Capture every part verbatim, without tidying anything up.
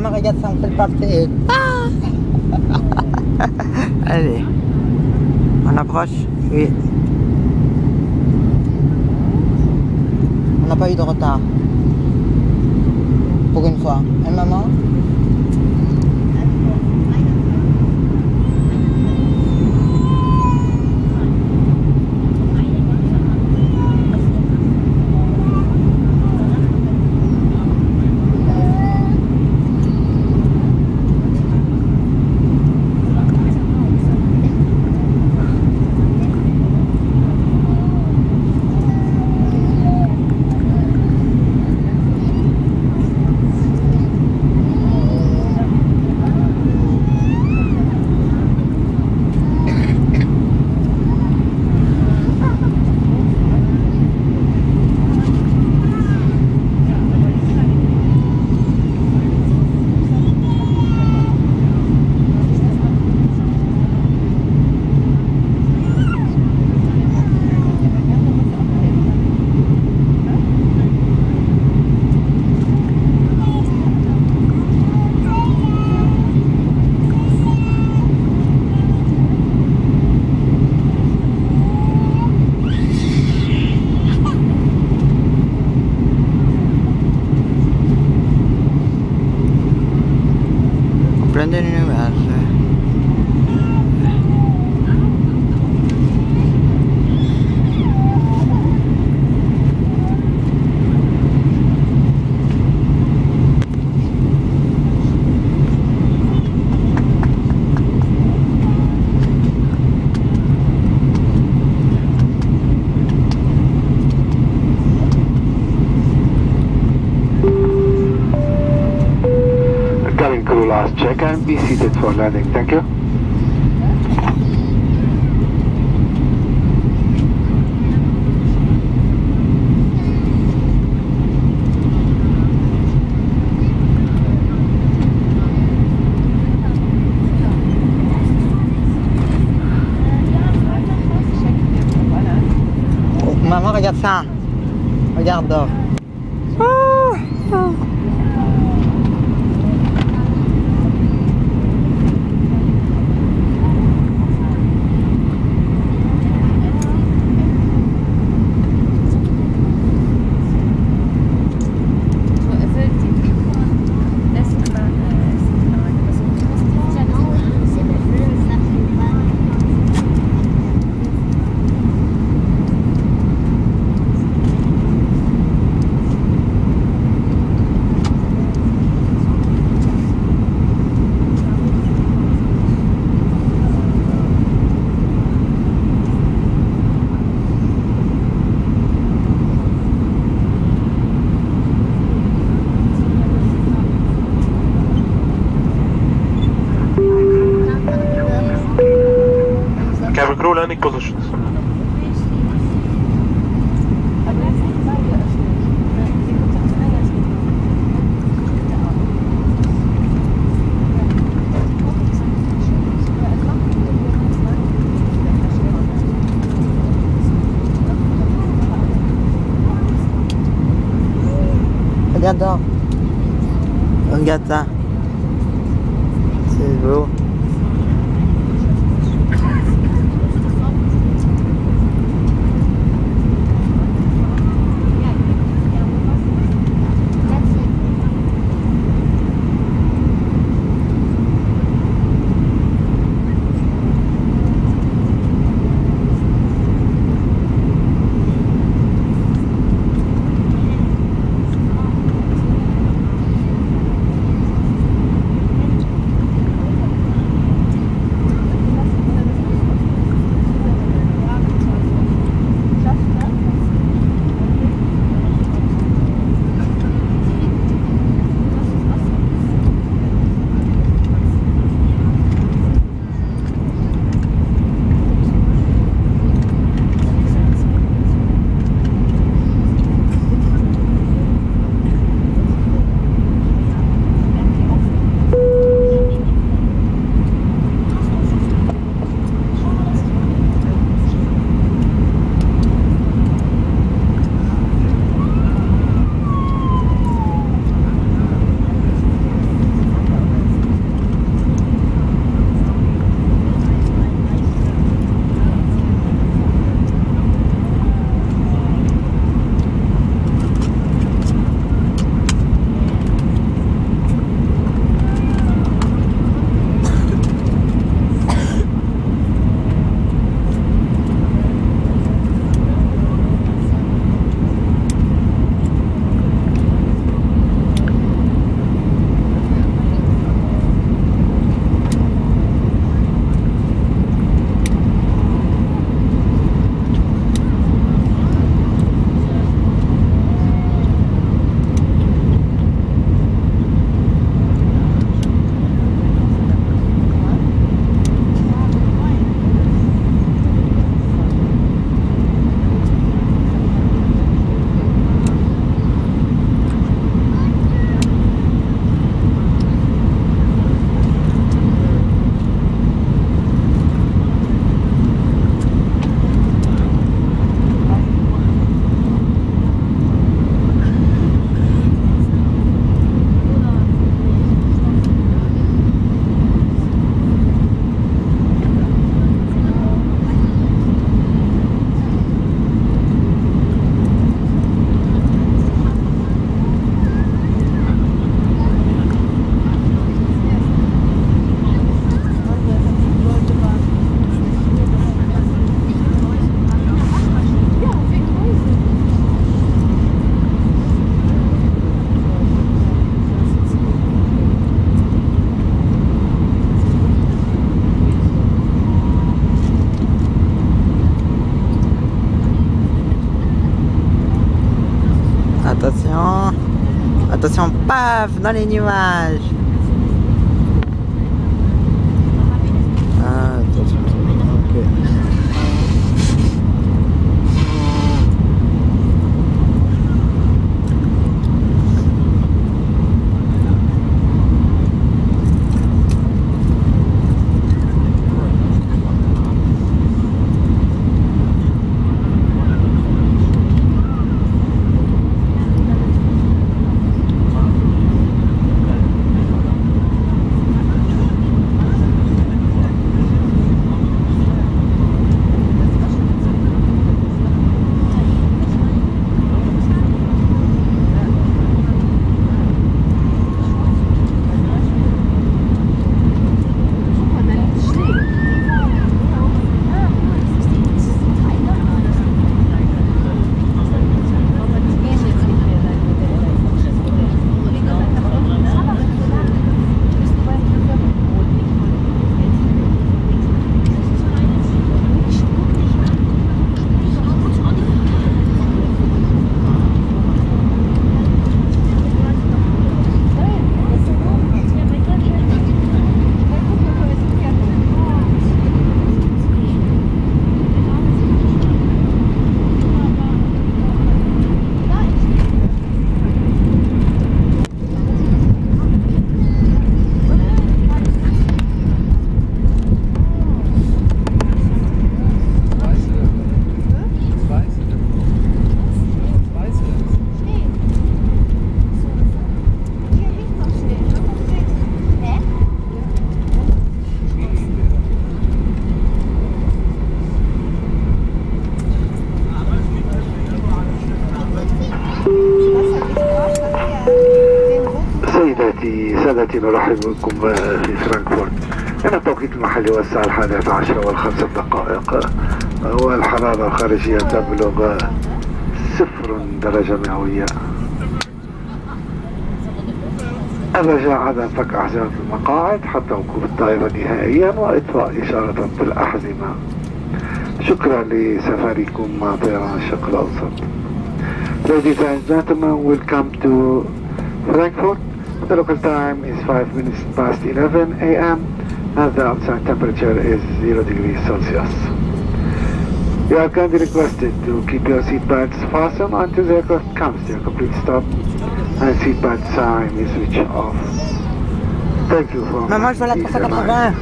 Maman, regarde ça, on fait le papier. Ah. Allez, on approche. Oui. On n'a pas eu de retard. Pour une fois. Hein, maman? Prendere le verse. Last check and be seated for landing. Thank you. Oh, maman, regarde ça. Regarde. Oh, oh. Cabin crew landing positions. Regarde. Regarde ça. C'est beau. Attention, paf, dans les nuages. Ah, attention. Ok. سيداتي سادتي، نرحب بكم في فرانكفورت. هنا التوقيت المحلي هو الساعة الحادية عشرة والخمسة دقائق، والحرارة الخارجية تبلغ صفر درجة مئوية. الرجاء عدم فك أحزمة المقاعد حتى وقوف الطائرة نهائيا وإطفاء إشارة بالأحزمة. شكرا لسفركم مع طيران الشرق الأوسط. Ladies and gentlemen, welcome to Frankfurt. The local time is five minutes past eleven a m and the outside temperature is zero degrees Celsius. You are kindly requested to keep your seatbelts fastened until the aircraft comes to a complete stop and seatbelt sign is switched off. Thank you for Maman, je vois la trois cent quatre-vingts.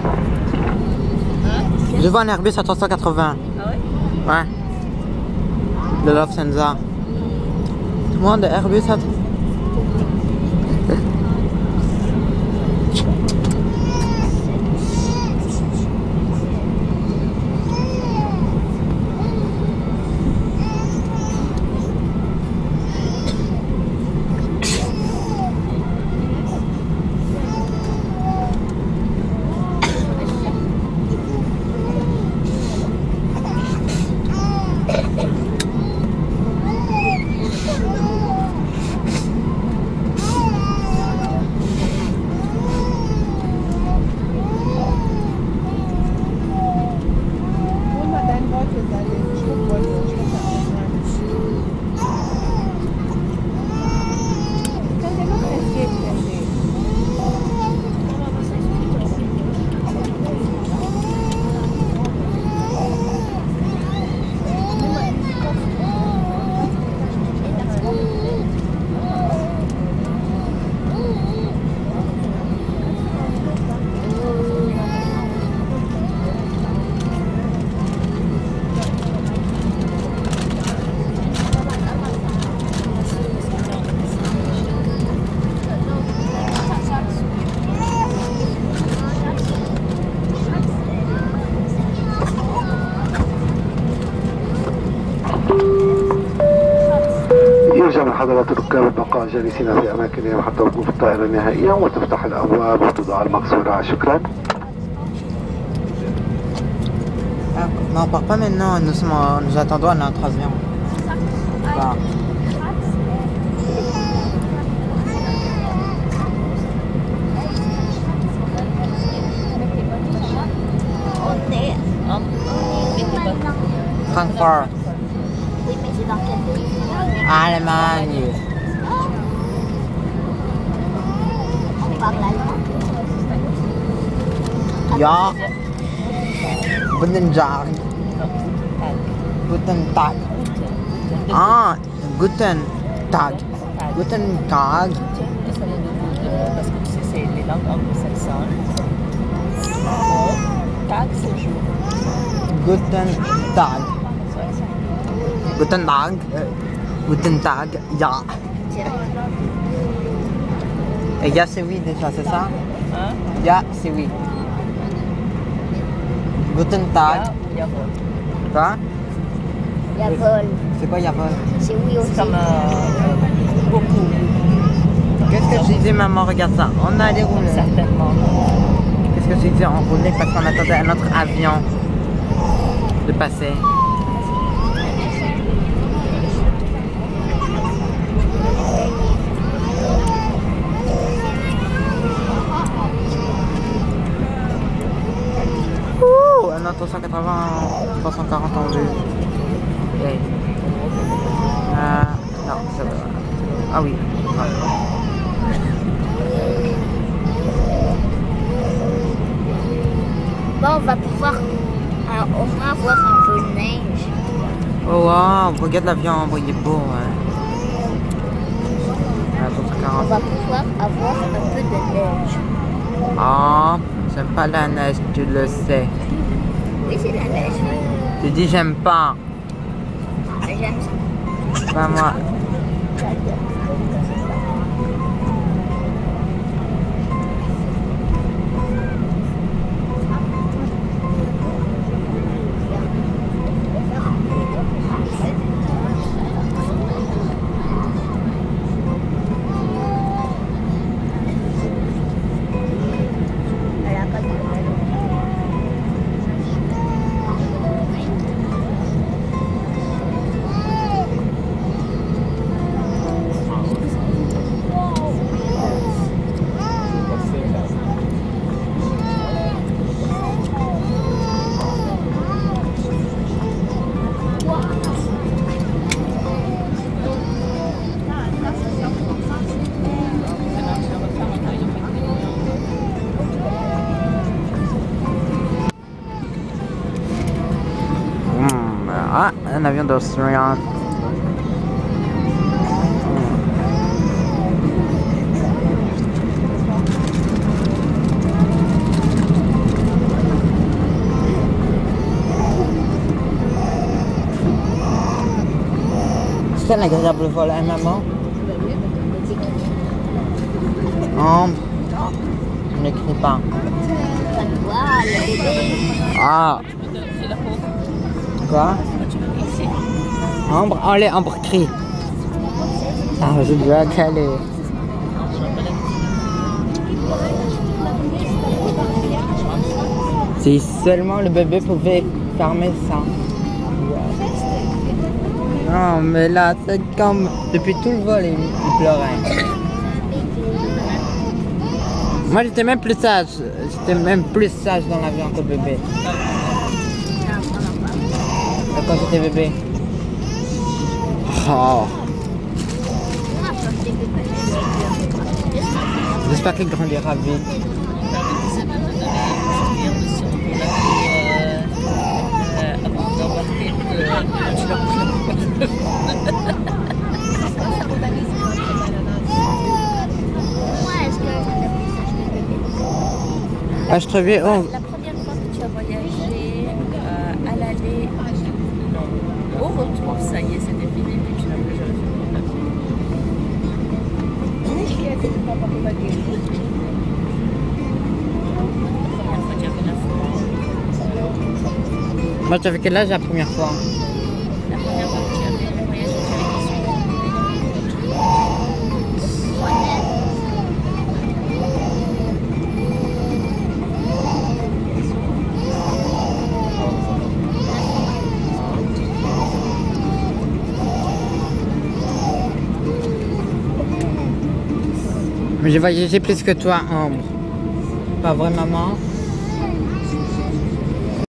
Je vois un Airbus à trois cent quatre-vingts. Ah ouais? Ouais. De Lufthansa. Tout le monde Airbus à... يرجى من حضرات الركاب البقاء جالسين في أماكنهم حتى وقوف الطائرة نهائيا وتفتح الأبواب وتوضع المقصورة. شكرا. Non, on part pas maintenant, nous, sommes, nous attendons à notre avion. Voilà. Francfort. Oui, mais c'est dans quel pays? Allemagne. Ja. Guten Tag. Guten Tag. Ah, guten Tag. Guten Tag. Parce que tu sais, c'est les langues anglo-saxonnes. Tag, c'est jour. Guten Tag. Guten Tag. Guten Tag. Ja. Et ja, c'est oui déjà, c'est ça? Hein? Ja, c'est oui. Guten Tag. Ya ou Yavol. Quoi? Yavol. C'est quoi Yavol? C'est oui aussi. C'est comme euh, beaucoup, Qu'est-ce que tu dis, maman? Regarde ça. On a déroulé. certainement. Qu'est-ce que tu dis? On roulait parce qu'on attendait un autre avion de passer. Ouh, un autre cent quatre-vingts, trois cent quarante en vue. Okay. Euh, non, ça va. Ah oui. Ouais. Bon, on va pouvoir euh, au moins voir un peu de neige. Oh wow, regarde l'avion, il est beau. Ouais. Ah, On va pouvoir avoir un peu de neige. Ah, j'aime pas la neige, tu le sais. Oui, c'est la neige. Tu dis j'aime pas. J'aime ça. Pas moi. Ah, un avion d'Australian. C'est un agréable vol, hein, maman? Ambre. On n'écrit pas. Wow, le bébé. Ah. Quoi? Ambre, allez, Ambre crie. Ah, je dois caler. Si seulement le bébé pouvait fermer ça. Non, mais là, c'est comme depuis tout le vol, il, il pleurait. Moi, j'étais même plus sage. J'étais même plus sage dans l'avion que le bébé. Quand j'étais bébé. Oh. J'espère qu'il grandira vite. Ah, je trouvais. Oh. La première fois que tu as voyagé euh, à l'aller, non, au retour, ça y est, c'était fini, puis tu n'as plus jamais fait de La première fois, tu avais neuf mois. Moi, tu avais quel âge la première fois? La première fois que tu avais voyagé, tu avais quel âge? Mais j'ai voyagé plus que toi, Ambre. Pas vrai, maman?